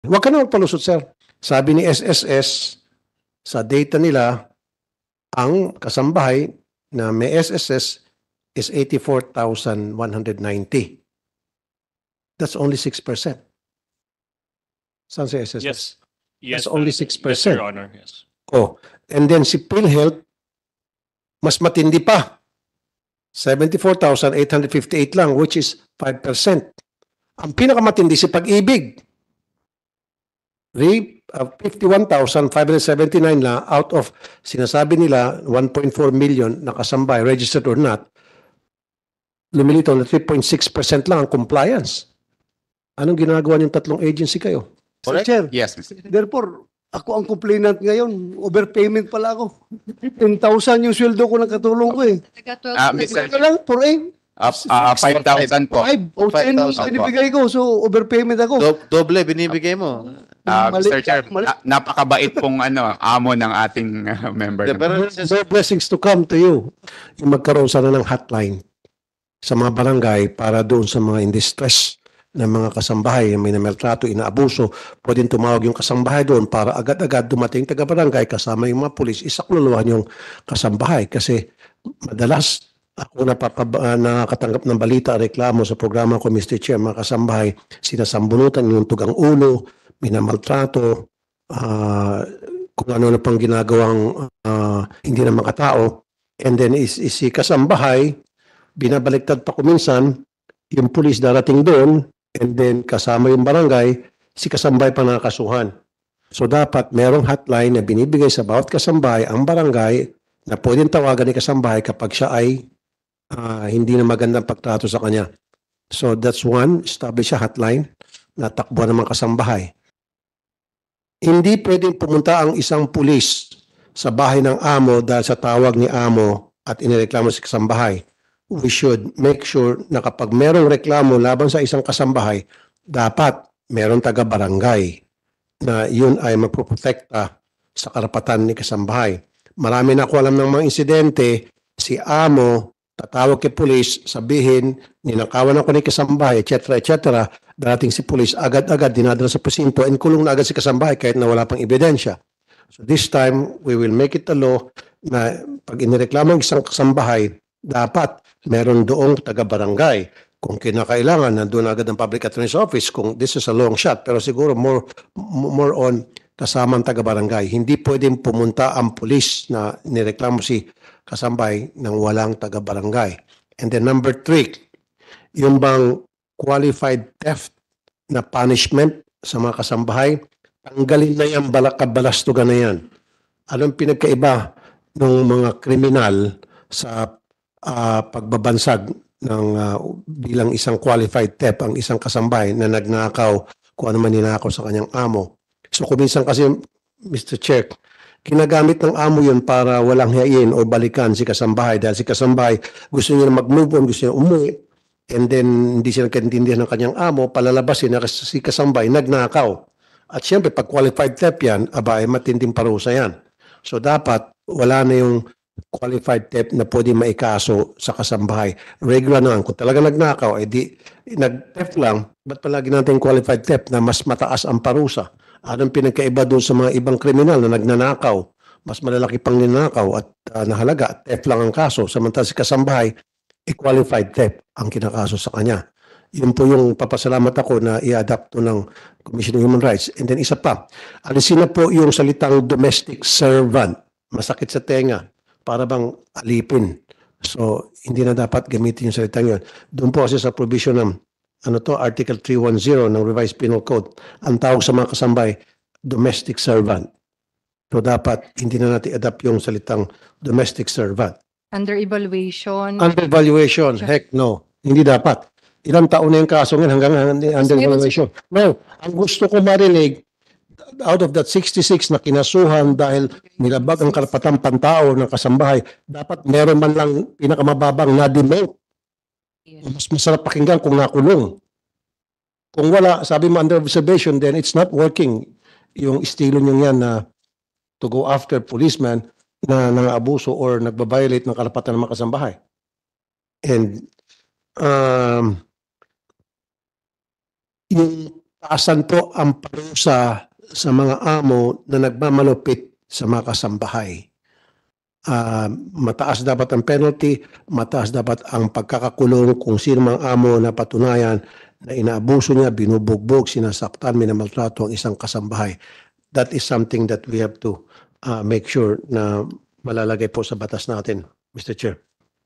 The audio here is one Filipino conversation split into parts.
Huwag ka na magpalusot, sir. Sabi ni SSS, sa data nila, ang kasambahay na may SSS is 84,190. That's only 6%. Saan si SSS? Yes. Yes, That's only Yes, 6%. Your Honor. Yes. Oh, and then si PhilHealth, mas matindi pa. 74,858 lang, which is 5%. Ang pinakamatindi si Pag-ibig. 51,579 na out of sinasabi nila 1.4 million na kasambay, registered or not, lumilitaw na 3.6% lang ang compliance. Anong ginagawa niyong tatlong agency kayo? Correct? Sir, Yes, Mr. Chair. therefore, ako ang complainant ngayon. Overpayment pala ako. 10,000 yung sweldo ko ng katulong ko eh. Mr. Ito lang, for 8, 5,000 po. 5 o 10 5,000 po. binibigay ko. So, overpayment ako. Doble binibigay mo. Mali- Mr. Chair, mali- napakabait pong amo ng ating member. Pero More blessings to come to you. Yung magkaroon sana ng hotline sa mga barangay para doon sa mga in distress ng mga kasambahay, may nameltrato, inaabuso, pwedeng tumawag yung kasambahay doon para agad-agad dumating taga-barangay kasama yung mga pulis, isakluluhan yung kasambahay. Kasi madalas ako nakakatanggap ng balita, reklamo sa programa ko, Mr. Chair, mga kasambahay, sinasambunutan yung tugang ulo, minamaltrato, kung ano na pang ginagawang hindi na makatao. And then si kasambahay, binabaliktad pa kuminsan, yung pulis darating doon, and then kasama yung barangay, si kasambahay pa nakakasuhan. So dapat merong hotline na binibigay sa bawat kasambahay ang barangay na pwedeng tawagan ni kasambahay kapag siya ay hindi na magandang pagtrato sa kanya. So that's one, establish a hotline na takbo ng mga kasambahay. Hindi pwedeng pumunta ang isang pulis sa bahay ng amo dahil sa tawag ni amo at inireklamo si kasambahay. We should make sure na kapag merong reklamo laban sa isang kasambahay, dapat merong taga-barangay na yun ay magpoprotekta sa karapatan ni kasambahay. Marami na ako alam ng mga insidente, si amo, tatawag kay pulis, sabihin, ninakawan ako ni kasambahay, etc. etc. Darating si pulis, agad-agad dinadala sa presinto and kulong na agad si kasambahay kahit na wala pang ebidensya. So this time, we will make it a law na pag inireklamo ang isang kasambahay, dapat meron doong taga-barangay. Kung kinakailangan, nandun agad ang public attorney's office kung this is a long shot. Pero siguro more on kasamang taga-barangay. Hindi pwedeng pumunta ang pulis na nireklamo si kasambay ng walang taga-barangay. And then number 3, yung bang qualified theft na punishment sa mga kasambahay, tanggalin na yan, kabalastugan na yan. Anong pinagkaiba ng mga kriminal sa pagbabansag ng bilang isang qualified theft ang isang kasambahay na nagnakaw kung ano man ninakaw sa kanyang amo. So kuminsan kasi, Mr. Chair, ginagamit ng amo yun para walang hiyain o balikan si kasambahay dahil si kasambahay gusto niya mag-move on, gusto niya umuwi, and then hindi siya nagkaintindihan ng kanyang amo, palalabasin na si kasambahay nagnakaw. At siyempre, pag qualified theft yan, aba, matinding parusa yan. So dapat wala na yung qualified theft na pwede maikaso sa kasambahay. Regular naman. Kung talaga nagnakaw, nag-theft lang, ba't palagi natin qualified theft na mas mataas ang parusa? Anong pinagkaiba doon sa mga ibang kriminal na nagnanakaw? Mas malalaki pang ninakaw at nahalaga, theft lang ang kaso. Samantala si kasambahay, qualified theft ang kinakaso sa kanya. Yun po yung papasalamat ako na i-adapt to ng Commission on Human Rights. And then isa pa, alisin na po yung salitang domestic servant. Masakit sa tenga. Para bang alipin. So, hindi na dapat gamitin yung salitang yun. Doon po kasi sa provision ng Article 310 ng Revised Penal Code, ang tawag sa mga kasambay, domestic servant. So, dapat hindi na natin adapt yung salitang domestic servant. Under evaluation. Under evaluation, heck no. Hindi dapat. Ilang taon na yung kaso ngayon hanggang under evaluation. No, ang gusto ko marinig, out of that 66 na kinasuhan dahil nilabag ang karapatang pantao ng kasambahay, dapat meron man lang pinakamababang na-demote. Mas masarap pakinggan kung nakulong. Kung wala, sabi mo under observation, then it's not working. Yung estilo nyo yan na to go after policeman na nang-abuso or nagbabiolate ng karapatan ng mga kasambahay. And yung taasan po ang parusa sa mga amo na nagmamalupit sa mga kasambahay. Mataas dapat ang penalty, mataas dapat ang pagkakakulong kung sino mang amo na patunayan na inaabuso niya, binubugbog, sinasaktan, minamaltrato ang isang kasambahay. That is something that we have to make sure na malalagay po sa batas natin, Mr. Chair.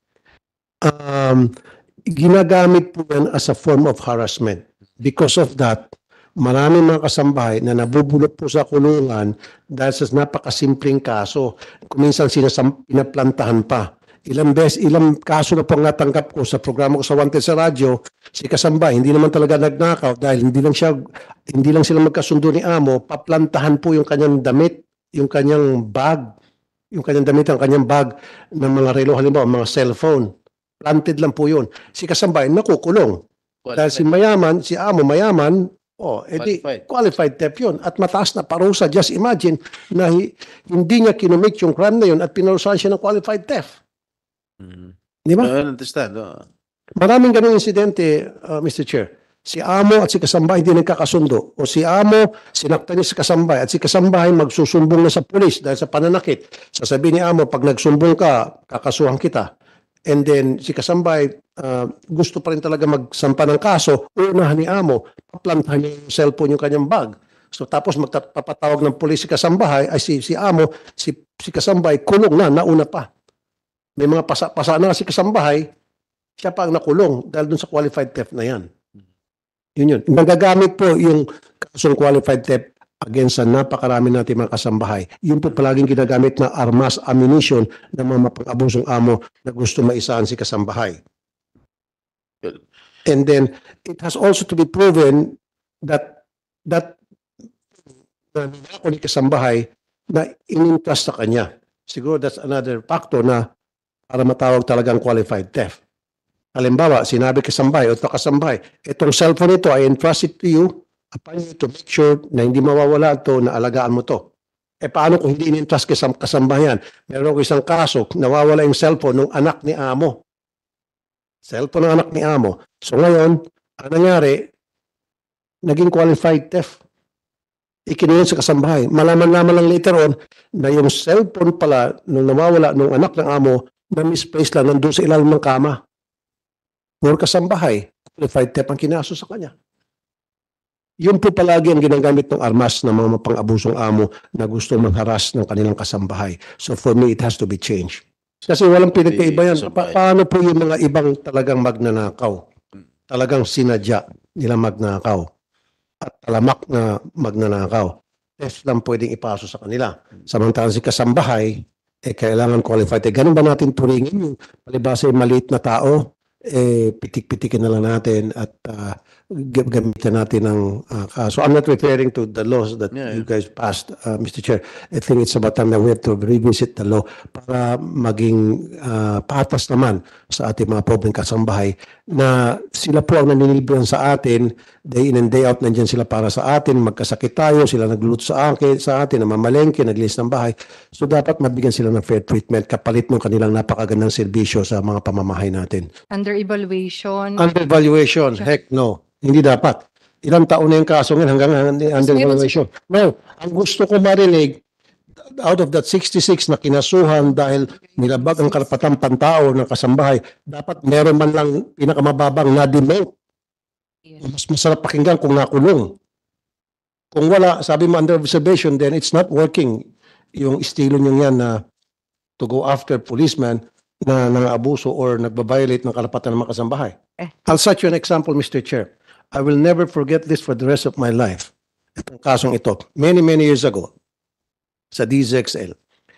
Ginagamit po yan as a form of harassment. Because of that, maraming mga kasambahay na nabubulot po sa kulungan dahil sa napakasimpleng kaso. Kung minsan pinaplantahan pa. Ilang kaso na po ang natanggap ko sa programa ko sa Wanted sa radyo, si kasambahay hindi naman talaga nagnakaw dahil hindi lang sila magkasundo ni amo, paplantahan po yung kanyang damit, yung kanyang bag, yung kanyang damit, ang kanyang bag ng mga relo, halimbawa mga cellphone. Planted lang po yun. Si kasambahay nakukulong. Dahil si amo mayaman, edi qualified theft yun. At mataas na parusa. Just imagine na hindi niya kinumit yung crime na yun at pinarusahan siya ng qualified theft. Di ba? I understand. Maraming ganung insidente, Mr. Chair. Si amo at si kasambahay hindi nagkakasundo. O si amo, sinaktan niya si kasambahay at si kasambahay magsusumbong na sa pulis dahil sa pananakit. Sasabihin ni amo, pag nagsumbong ka, kakasuhan kita. And then si kasambahay gusto pa rin talaga magsampa ng kaso, unahan ni amo, paplantahan niya yung cellphone yung kanyang bag. So tapos magpapatawag ng pulis si kasambahay, ay si amo, si kasambahay kulong na, nauna pa. May mga pasa na si kasambahay, siya pa ang nakulong dahil dun sa qualified theft na yan. Yun. Nagagamit po yung kasong qualified theft against sa napakarami natin mga kasambahay. Yun po palaging ginagamit na armas, ammunition ng mga mapang-abusong amo na gusto maisahan si kasambahay. And then, it has also to be proven that nangyayako ni kasambahay na inintrust sa kanya. Siguro that's another factor na para matawag talagang qualified theft. Halimbawa, sinabi kasambahay o kasambahay, itong cellphone ito, I entrust it to you upon you to make sure na hindi mawawala ito, na alagaan mo to. Paano kung hindi in-entrust kasambahan? Meron ko isang kaso, nawawala yung cellphone ng anak ni amo. Cellphone ng anak ni amo. So ngayon, ang nangyari, naging qualified theft. Ikinuha sa kasambahay. Malaman-laman lang later on na yung cellphone pala nung nawawala ng anak ng amo na misplaced lang nandun sa ilalim ng kama. More kasambahay, qualified theft ang kinaso sa kanya. Yun po palagi ang ginagamit ng armas ng mga mapang-abusong amo na gusto magharas ng kanilang kasambahay. So for me, it has to be changed. Kasi walang pinagkaiba yan. Paano po yung mga ibang talagang magnanakaw? Talagang sinadya nila magnakaw. At talamak na magnanakaw. Theft lang pwedeng ipaso sa kanila. Samantalang si kasambahay, kailangan qualified. Ganun ba natin turingin yung palibasa yung maliit na tao? Pitik-pitikin na lang natin at gamitin natin ng so I'm not referring to the laws that you guys passed, Mr. Chair. I think it's about time that we have to revisit the law para maging patas naman sa ating mga pobreng kasambahay na sila po ang naninibigan sa atin, day in and day out nandiyan sila para sa atin, magkasakit tayo, sila nagluluto sa atin, namamalengke, naglinis ng bahay. So dapat mabigyan sila ng fair treatment kapalit ng kanilang napakagandang serbisyo sa mga pamamahay natin. Under evaluation. Under evaluation, heck no. Hindi dapat. Ilang taon na yung kaso ngayon hanggang under evaluation. No, ang gusto ko marinig, out of that 66 na kinasuhan dahil nilabag ang karapatang pantao ng kasambahay, dapat meron man lang pinakamababang na-demote. Mas masarap pakinggan kung nakulong. Kung wala, sabi mo under observation, then it's not working. Yung estilo nyo yan na to go after policeman na nang-abuso or nagbabiolate ng karapatan ng mga kasambahay. I'll cite you an example, Mr. Chair. I will never forget this for the rest of my life. Itong kasong ito, many years ago, sa DZXL.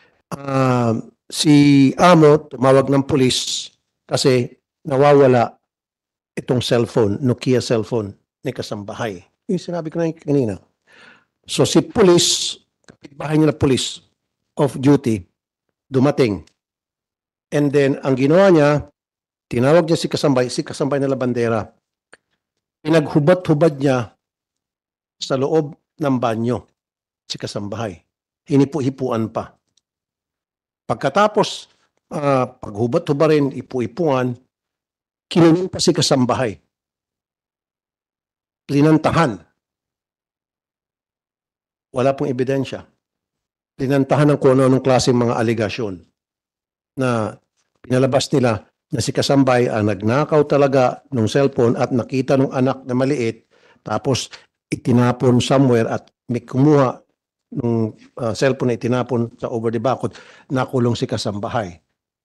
Si amo tumawag ng pulis kasi nawawala itong cellphone, Nokia cellphone ni kasambahay. Yung sinabi ko na kanina. So si pulis, kapitbahay niya na pulis, off duty, dumating. And then, ang ginawa niya, tinawag niya si kasambay na labandera. Pinaghubad-hubad niya sa loob ng banyo, si kasambahay. Hinipu-hipuan pa. Pagkatapos, paghubad-hubarin, ipu-ipuan, kinunin pa si kasambahay. Linantahan. Wala pong ebidensya. Linantahan ng kung ano-anong klaseng mga aligasyon na pinalabas nila na si Kasambay ang nagnakaw talaga ng cellphone at nakita ng anak na maliit tapos itinapon somewhere at may kumuha ng cellphone na itinapon sa over the bakod, nakulong si Kasambahay.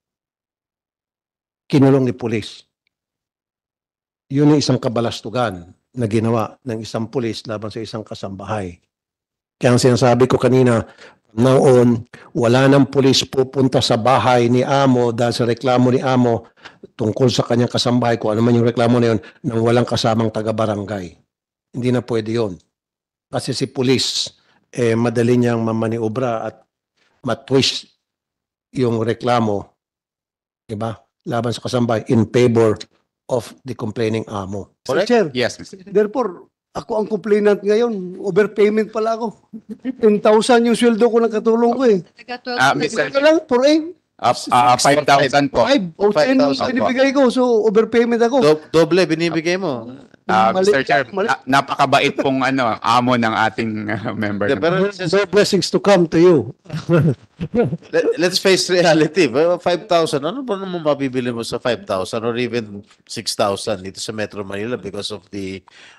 Kinulong ni pulis. Yun yung isang kabalastugan na ginawa ng isang pulis laban sa isang kasambahay. Kaya ang sinasabi ko kanina, now on, wala nang pulis pupunta sa bahay ni Amo dahil sa reklamo ni Amo tungkol sa kanyang kasambahay, kung ano man yung reklamo na yun, nang walang kasamang taga-barangay. Hindi na pwede yun. Kasi si pulis, madali niyang mamaniobra at matwist yung reklamo, diba? Laban sa kasambahay in favor of the complaining Amo. Sir Correct? Chair, Yes, Mr. Chair. therefore, ako ang complainant ngayon. Overpayment pala ako. 10,000 yung sweldo ko, nakatulong ko eh. Mr. Ito lang, for 5,000 po. 5 o 10 5,000 binibigay ko. So, overpayment ako. Doble binibigay mo. Mali- Mr. Chair, mali- napakabait pong amo ng ating member. Yeah, pero More blessings to come to you. let's face reality. 5,000, ano ba naman mabibili mo sa 5,000 or even 6,000 dito sa Metro Manila because of the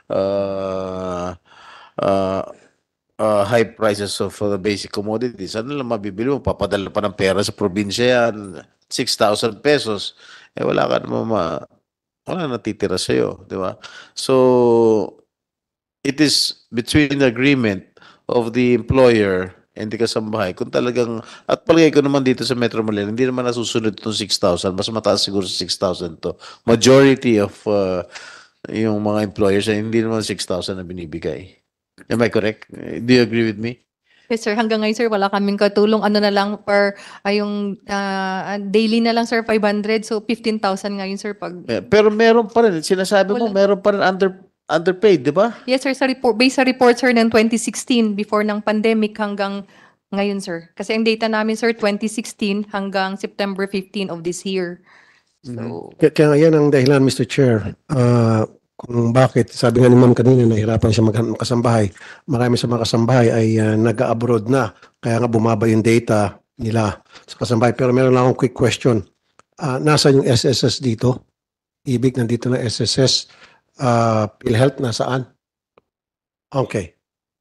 high prices of the basic commodities? Ano lang mabibili mo? Papadala pa ng pera sa probinsya yan. 6,000 pesos. Wala ka naman wala natitira sa'yo. Di ba? So, it is between the agreement of the employer and the kasambahay. Kung talagang, at palagay ko naman dito sa Metro Manila, hindi naman nasusunod itong 6,000. Mas mataas siguro sa 6,000 to. Majority of yung mga employers ay hindi naman 6,000 na binibigay. Am I correct? Do you agree with me? Yes, sir. Hanggang ngayon, sir, wala kaming katulong. Ano na lang per, yung daily na lang, sir, 500. So, 15,000 ngayon, sir, pag... Pero meron pa rin. Sinasabi mo, Wala. meron pa rin underpaid, di ba? Yes, sir, sa report, based sa report, sir, ng 2016, before ng pandemic hanggang ngayon, sir. Kasi ang data namin, sir, 2016 hanggang September 15 of this year. So, Kaya yan ang dahilan, Mr. Chair, kung bakit, sabi nga ni Ma'am kanina, nahirapan siya maghanap ng kasambahay. Marami sa mga kasambahay ay nag-abroad na, kaya nga bumaba yung data nila sa kasambahay. Pero meron lang akong quick question. Nasaan yung SSS dito? Ibig nandito na SSS. PhilHealth nasaan? Okay.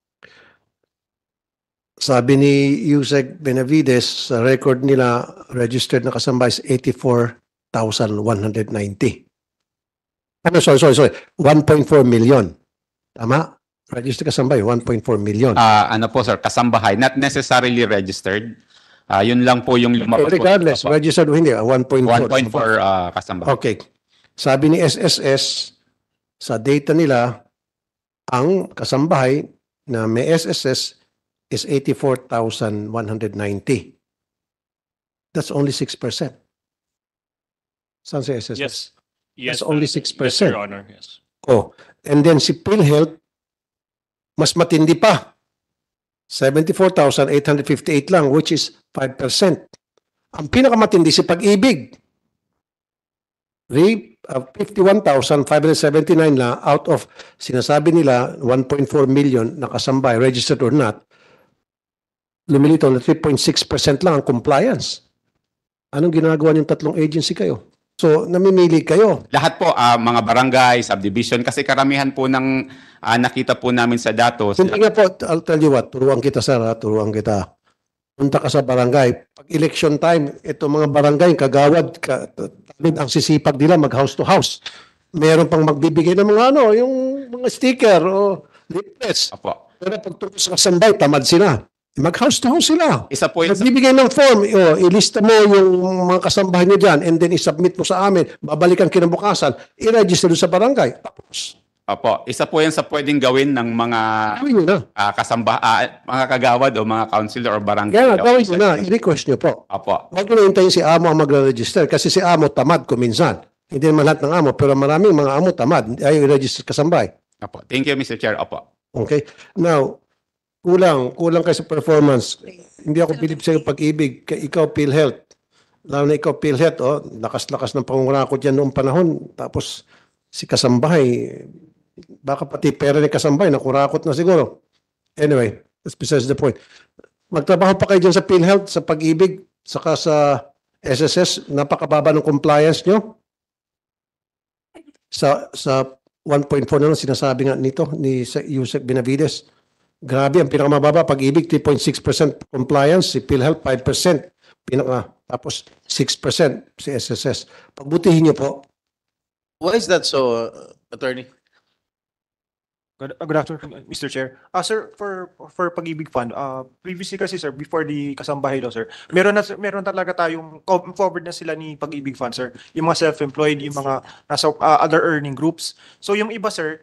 Sabi ni Yusek Benavides, sa record nila, registered na kasambahay is 84,190. Sorry. 1.4 million. Tama? Registered kasambahay, 1.4 million. Ano po, sir, kasambahay, not necessarily registered. Yun lang po yung lumabas po. Regardless, registered o hindi, 1.4. 1.4 kasambahay. Okay. Sabi ni SSS, sa data nila, ang kasambahay na may SSS is 84,190. That's only 6%. Saan si SSS? Yes. That's only 6%. Yes, Your Honor. Yes. Oh, and then si PhilHealth, mas matindi pa. 74,858 lang, which is 5%. Ang pinakamatindi si Pag-ibig. 51,579 na out of, sinasabi nila, 1.4 million na kasambay, registered or not, lumilitaw na 3.6% lang ang compliance. Anong ginagawa niyong tatlong agency kayo? So, namimili kayo. Lahat po, mga barangay, subdivision, kasi karamihan po ng nakita po namin sa datos. Hindi nga po, I'll tell you what, turuan kita sir, turuan kita. Punta ka sa barangay. Pag election time, ito mga barangay, kagawad, ang sisipag nila mag house to house. Meron pang magbibigay ng mga yung mga sticker o leaflets. Opo. Pero pag tungkol sa kasambay, tamad sila. Mag house to house sila. Isa po yung Nagbibigay ng form, ilista mo yung mga kasambahay niyo dyan and then isubmit mo sa amin, babalikan kinabukasan, i-register doon sa barangay. Tapos, Opo, isa po yan sa pwedeng gawin ng mga gawin nyo na. mga kagawad o mga councilor or barangay. Kaya gawin nyo officers. na, i-request nyo po. Opo. Huwag nyo na hintayin si amo ang magre-register kasi si amo tamad kuminsan. Hindi naman lahat ng amo, pero maraming mga amo tamad. Ayaw i-register kasambay. Opo. Thank you, Mr. Chair. Opo. Okay? Now, kulang kayo sa performance. Hindi ako bilib sa pag-ibig. Ikaw, PhilHealth. Lalo na ikaw, PhilHealth, lakas-lakas ng pangungurakot yan noong panahon. Tapos, si kasambahay, baka pati pera ni kasambahay, nakurakot na siguro. Anyway, That's besides the point. Magtrabaho pa kayo dyan sa PhilHealth, sa Pag-ibig, saka sa SSS, napakababa ng compliance nyo. Sa 1.4 na lang sinasabi nga nito ni Yusek Benavides. Grabe, ang pinakamababa, Pag-ibig 3.6% compliance, si PhilHealth 5%, tapos 6% si SSS. Pagbutihin nyo po. Why is that so, attorney? Good afternoon, Mr. Chair. Sir, for Pag-ibig Fund, previously kasi sir, before the kasambahay law, sir, meron talaga tayong covered na sila ni Pag-ibig Fund, sir. Yung mga self-employed, yung mga nasa other earning groups. So yung iba, sir,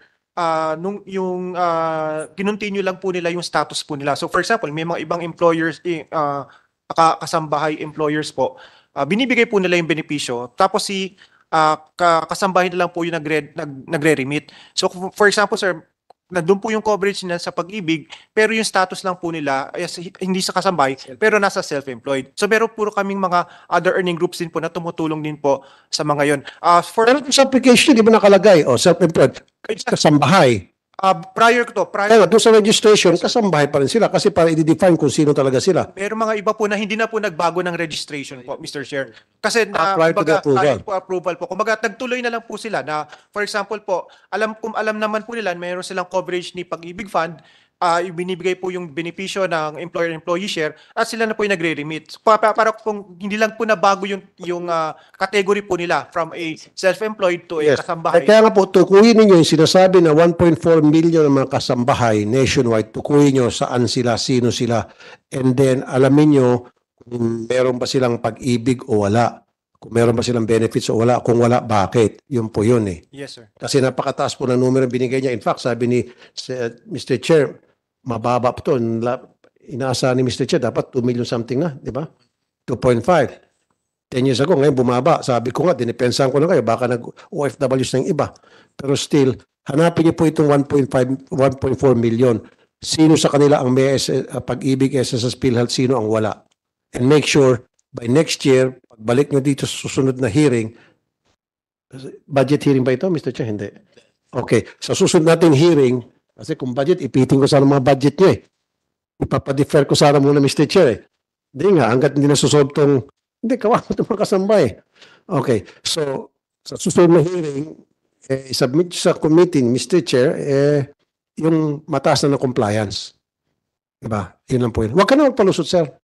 kinontinue lang po nila yung status po nila. So for example, may mga ibang employers, kasambahay employers po, binibigay po nila yung benepisyo. Tapos kasambahay na lang po yung nagre-remit. So for example, sir, nandun po yung coverage nila sa Pag-ibig, pero yung status lang po nila hindi sa kasambahay, pero nasa self-employed. So meron po kaming mga other earning groups din po na tumutulong din po sa mga yon. Pero sa application, di ba nakalagay? O, self-employed, kasambahay. Prior to, Kaya doon sa registration, kasambahay pa rin sila kasi para i-define kung sino talaga sila. pero mga iba po na hindi na po nagbago ng registration po, Mr. Chair. Kasi Prior to the approval. prior po approval po. Kumbaga, nagtuloy na lang po sila na, for example po, alam naman po nila, mayroon silang coverage ni Pag-ibig Fund, ibinibigay po yung benepisyo ng employer-employee share at sila na po yung nagre-remit. Para po hindi lang po nabago yung category po nila from a self-employed to a kasambahay. Kaya nga po, tukuyin ninyo yung sinasabi na 1.4 million ng mga kasambahay nationwide, tukuyin nyo saan sila, sino sila, and then alamin nyo kung meron ba silang pag-ibig o wala. Kung meron ba silang benefits o wala. Kung wala, bakit? Yun po yun eh. Yes, sir. Kasi napakataas po ng numero binigay niya. In fact, sabi ni Mr. Chair, mababa po ito. Inaasahan ni Mr. Chair, dapat 2 million something na, di ba? 2.5. 10 years ago, ngayon bumaba. Sabi ko nga, dinipensahan ko na kayo, baka nag-OFWs ng iba. Pero still, hanapin niyo po itong 1.4 million. Sino sa kanila ang may Pag-ibig, SSS, PhilHealth, sino ang wala. And make sure, by next year, pagbalik nyo dito sa susunod na hearing, budget hearing ba ito, Mr. Chair? Hindi. Okay. Sa susunod natin hearing, kasi kung budget, ipitin ko sana mga budget nyo eh. Ipapadefer ko sana muna, Mr. Chair eh. Hindi nga, hanggat hindi nasusolve tong, hindi, kawawa itong mga kasambay. Okay. So, sa susunod na hearing, submit sa committee, Mr. Chair, yung mataas na compliance. Diba? Yun lang po yun. Huwag ka na magpalusot, sir.